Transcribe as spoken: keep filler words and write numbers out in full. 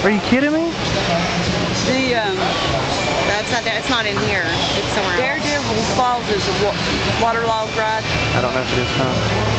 Are you kidding me? The, um, That's not there. It's not in here. It's somewhere else. Daredevil Falls is a wa waterlogged ride. I don't know if it is, huh?